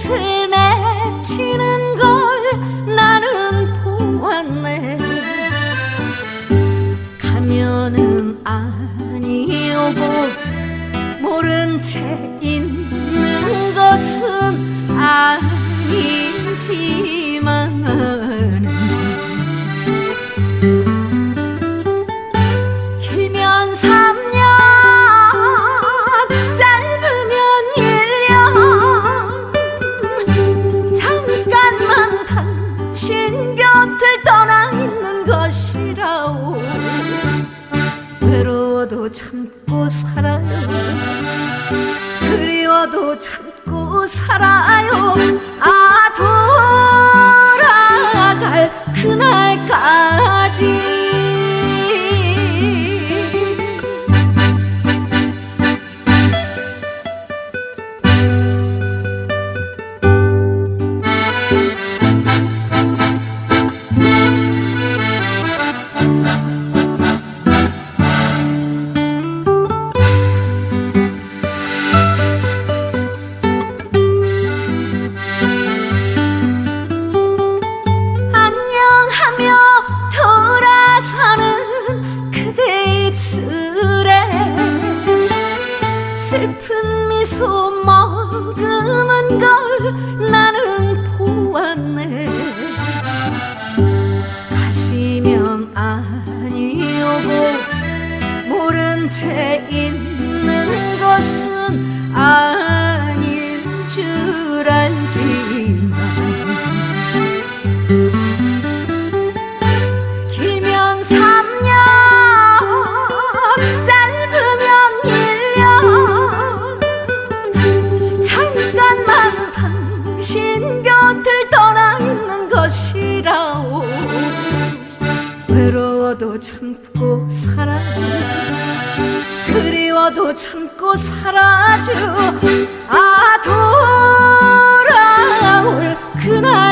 뜻을 맺히는 걸 나는 보았네. 가면은 아니 오고 모른 채 있는 것은 아니지만 길면 3년 짧으면 1년 잠깐만 당신 곁을 떠나 있는 것이라오. 외로워도 참고 살아요. 그리워도 참고 살아요. 아 돌아갈 그날까지. 슬픈 미소 머금은 걸 나는 보았네. 가시면 아니 오고 모른 채 있는 것은 아닌 줄 알지만 길면 3년 당신 곁을 떠나 있는 것이라오. 외로워도 참고 살아줘. 그리워도 참고 살아줘. 아 돌아올 그날